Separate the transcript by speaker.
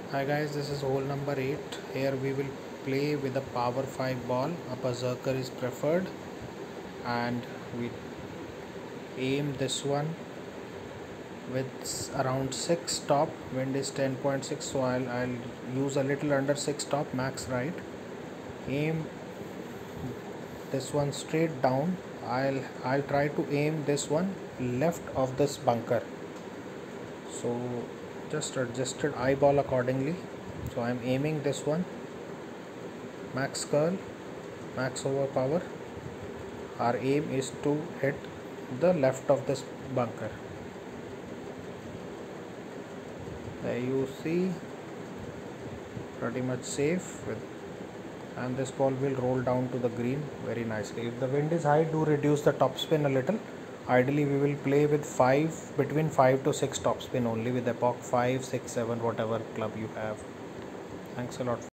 Speaker 1: Hi guys, this is hole number 8. Here we will play with a power 5 ball. A berserker is preferred and we aim this one with around 6 top. Wind is 10.6, so I'll use a little under 6 top, max right. Aim this one straight down. I'll try to aim this one left of this bunker. So just adjusted eyeball accordingly. So I'm aiming this one, max curl, max overpower. Our aim is to hit the left of this bunker. There you see, pretty much safe and this ball will roll down to the green very nicely. If the wind is high, do reduce the topspin a little. Ideally we will play with between 5 to 6 topspin only, with epoch 5, 6, 7, whatever club you have. Thanks a lot.